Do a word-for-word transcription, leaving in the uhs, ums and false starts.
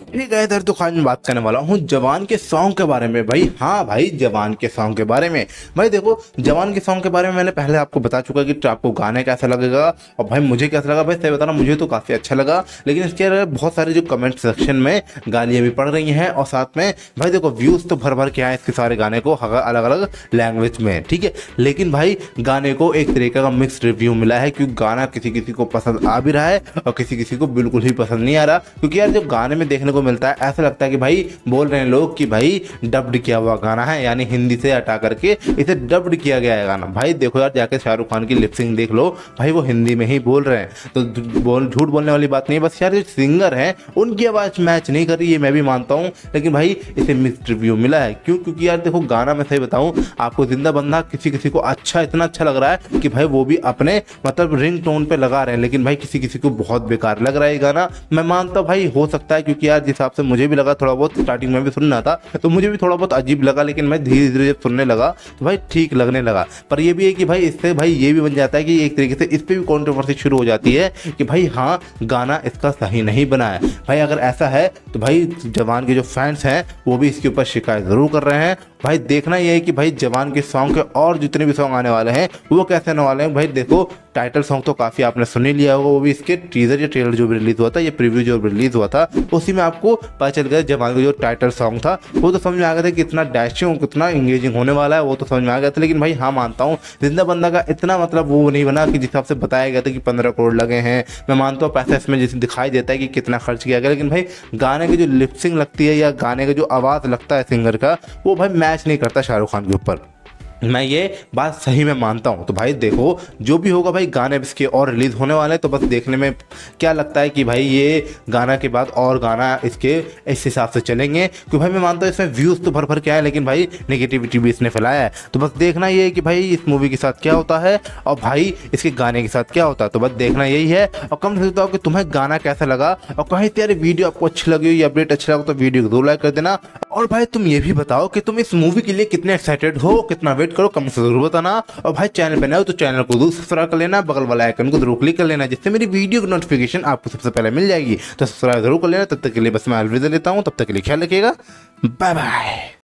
ठीक है इधर तो आज मैं बात करने वाला हूँ जवान के सॉन्ग के बारे में भाई। हाँ भाई, जवान के सॉन्ग के बारे में भाई। देखो, जवान के सॉन्ग के बारे में मैंने पहले आपको बता चुका कि आपको गाने कैसा लगेगा और भाई मुझे कैसा लगा। भाई सही बता रहा हूँ, मुझे तो काफ़ी अच्छा लगा, लेकिन इसके अलावा बहुत सारे जो कमेंट सेक्शन में गालियाँ भी पड़ रही हैं और साथ में भाई देखो व्यूज़ तो भर भर के आए इसके सारे गाने को अलग अलग लैंग्वेज में, ठीक है। लेकिन भाई गाने को एक तरीके का मिक्स रिव्यू मिला है, क्योंकि गाना किसी किसी को पसंद आ भी रहा है और किसी किसी को बिल्कुल ही पसंद नहीं आ रहा। क्योंकि यार जब गाने में देखने को मिलता है ऐसा लगता है कि भाई बोल रहे हैं लोग कि भाई डब्ड किया हुआ गाना है, यानी हिंदी से हटा करके इसे डब्ड किया गया है गाना। भाई देखो यार, जाके शाहरुख खान की लिपसिंग देख लो, भाई वो हिंदी में ही बोल रहे हैं, तो बोल झूठ बोलने वाली बात नहीं है। बस यार जो सिंगर हैं उनकी आवाज़ मैच नहीं कर रही है, मैं भी मानता हूँ, लेकिन भाई इसे मिक्स्ड रिव्यू मिला है। क्यों? क्योंकि यार देखो गाना मैं सही बताऊँ आपको, जिंदा बंदा किसी किसी को अच्छा, इतना अच्छा लग रहा है कि भाई वो भी अपने मतलब रिंग टोन पे लगा रहे हैं, लेकिन भाई किसी किसी को बहुत बेकार लग रहा है ये गाना। मैं मानता हूँ भाई हो सकता है, क्योंकि यार जिस हिसाब से मुझे भी लगा, थोड़ा बहुत स्टार्टिंग में भी सुनना था तो मुझे भी थोड़ा बहुत अजीब लगा, लेकिन मैं धीरे धीरे जब सुनने लगा तो भाई ठीक लगने लगा। पर ये भी है कि भाई इससे भाई ये भी बन जाता है कि एक तरीके से इस पर भी कंट्रोवर्सी शुरू हो जाती है कि भाई हाँ गाना इसका सही नहीं बना है। भाई अगर ऐसा है तो भाई जवान के जो फैंस हैं वो भी इसके ऊपर शिकायत जरूर कर रहे हैं। भाई देखना ये है कि भाई जवान के सॉन्ग के और जितने भी सॉन्ग आने वाले हैं वो कैसे आने वाले हैं। भाई देखो टाइटल सॉन्ग तो काफ़ी आपने सुन ही लिया होगा, वो भी इसके टीजर या ट्रेलर जो भी रिलीज हुआ था, ये प्रीव्यू जो रिलीज हुआ था, उसी में आपको पता चल गया जवान का जो टाइटल सॉन्ग था वो तो समझ में आ गया था कि कितना डैशिंग कितना इंगेजिंग होने वाला है, वो तो समझ में आ गया था। लेकिन भाई हाँ मानता हूँ जिंदा बंदा का इतना मतलब वो नहीं बना कि जिस हिसाब से बताया गया था कि पंद्रह करोड़ लगे हैं। मैं मानता हूँ पैसा इसमें जैसे दिखाई देता है कि कितना खर्च किया गया, लेकिन भाई गाने की जो लिपसिंग लगती है या गाने का जो आवाज़ लगता है सिंगर का, वो भाई मैच नहीं करता शाहरुख खान के ऊपर। मैं ये बात सही में मानता हूँ। तो भाई देखो जो भी होगा भाई गाने इसके और रिलीज़ होने वाले हैं, तो बस देखने में क्या लगता है कि भाई ये गाना के बाद और गाना इसके इस हिसाब से चलेंगे। क्योंकि भाई मैं मानता हूँ इसमें व्यूज़ तो भर भर के आए, लेकिन भाई नेगेटिविटी भी इसने फैलाया है। तो बस देखना ये है कि भाई इस मूवी के साथ क्या होता है और भाई इसके गाने के साथ क्या होता है, तो बस देखना यही है। और कम से कम कि तुम्हें गाना कैसा लगा, और कहीं तेरी वीडियो आपको अच्छी लगी हो या अपडेट अच्छा लगा तो वीडियो को दो लाइक कर देना। और भाई तुम ये भी बताओ कि तुम इस मूवी के लिए कितने एक्साइटेड हो, कितना वेट करो, कमेंट से जरूर बताना। और भाई चैनल पे नए हो तो चैनल को जरूर सब्सक्राइब कर लेना, बगल वाला आइकन को जरूर क्लिक कर लेना, जिससे मेरी वीडियो की नोटिफिकेशन आपको सबसे पहले मिल जाएगी। तो सब्सक्राइब जरूर कर लेना। तब तक के लिए बस मैं अलविदा लेता हूँ, तब तक के लिए ख्याल रखिएगा, बाय बाय।